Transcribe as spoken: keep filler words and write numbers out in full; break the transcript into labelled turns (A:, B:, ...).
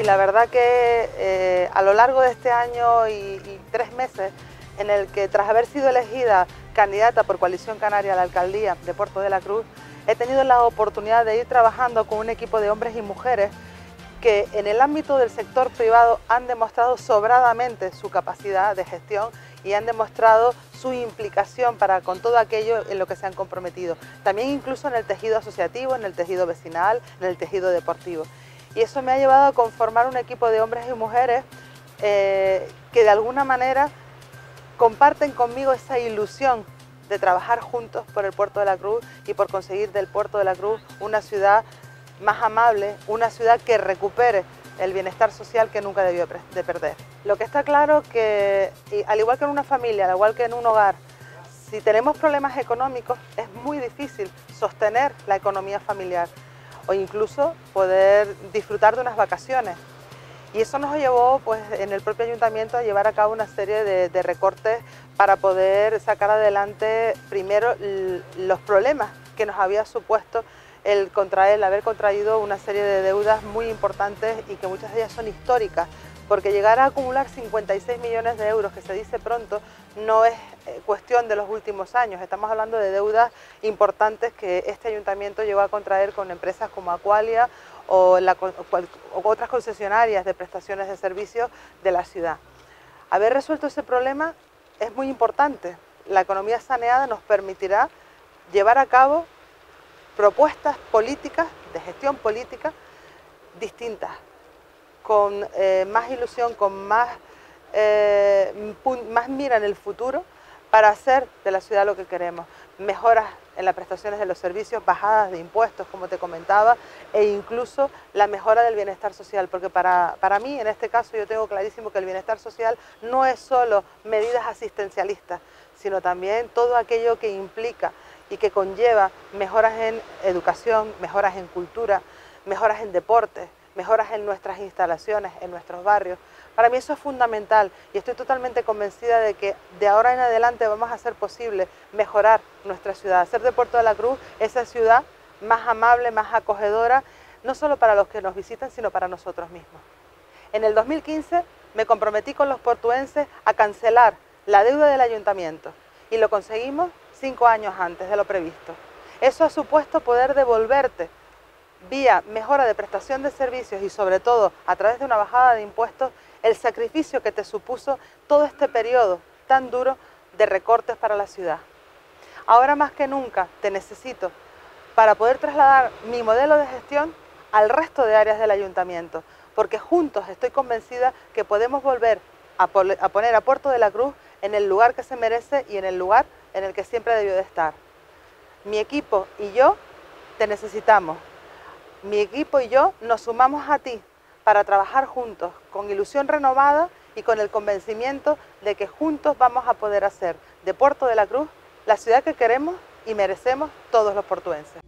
A: la verdad que eh, a lo largo de este año y, y tres meses, en el que tras haber sido elegida candidata por Coalición Canaria a la alcaldía de Puerto de la Cruz, he tenido la oportunidad de ir trabajando con un equipo de hombres y mujeres que en el ámbito del sector privado han demostrado sobradamente su capacidad de gestión y han demostrado su implicación para con todo aquello en lo que se han comprometido. También incluso en el tejido asociativo, en el tejido vecinal, en el tejido deportivo. Y eso me ha llevado a conformar un equipo de hombres y mujeres eh, que de alguna manera comparten conmigo esa ilusión de trabajar juntos por el Puerto de la Cruz y por conseguir del Puerto de la Cruz una ciudad más amable, una ciudad que recupere el bienestar social que nunca debió de perder. Lo que está claro que, al igual que en una familia, al igual que en un hogar, si tenemos problemas económicos es muy difícil sostener la economía familiar o incluso poder disfrutar de unas vacaciones. Y eso nos llevó pues, en el propio ayuntamiento a llevar a cabo una serie de, de recortes para poder sacar adelante primero los problemas que nos había supuesto el, contraer, el haber contraído una serie de deudas muy importantes y que muchas de ellas son históricas, porque llegar a acumular cincuenta y seis millones de euros, que se dice pronto, no es cuestión de los últimos años. Estamos hablando de deudas importantes que este ayuntamiento llegó a contraer con empresas como Aqualia o, la, o otras concesionarias de prestaciones de servicios de la ciudad. Haber resuelto ese problema es muy importante. La economía saneada nos permitirá llevar a cabo propuestas políticas, de gestión política, distintas, con eh, más ilusión, con más, eh, más mira en el futuro para hacer de la ciudad lo que queremos. Mejoras en las prestaciones de los servicios, bajadas de impuestos, como te comentaba, e incluso la mejora del bienestar social, porque para, para mí, en este caso, yo tengo clarísimo que el bienestar social no es solo medidas asistencialistas, sino también todo aquello que implica y que conlleva mejoras en educación, mejoras en cultura, mejoras en deporte, mejoras en nuestras instalaciones, en nuestros barrios. Para mí eso es fundamental y estoy totalmente convencida de que de ahora en adelante vamos a hacer posible mejorar nuestra ciudad, hacer de Puerto de la Cruz esa ciudad más amable, más acogedora, no solo para los que nos visitan, sino para nosotros mismos. En el dos mil quince me comprometí con los portuenses a cancelar la deuda del ayuntamiento y lo conseguimos cinco años antes de lo previsto. Eso ha supuesto poder devolverte vía mejora de prestación de servicios y sobre todo a través de una bajada de impuestos el sacrificio que te supuso todo este periodo tan duro de recortes para la ciudad. Ahora más que nunca te necesito para poder trasladar mi modelo de gestión al resto de áreas del ayuntamiento, porque juntos estoy convencida que podemos volver a poner a Puerto de la Cruz en el lugar que se merece y en el lugar en el que siempre debió de estar. Mi equipo y yo te necesitamos. Mi equipo y yo nos sumamos a ti para trabajar juntos, con ilusión renovada y con el convencimiento de que juntos vamos a poder hacer de Puerto de la Cruz la ciudad que queremos y merecemos todos los portuenses.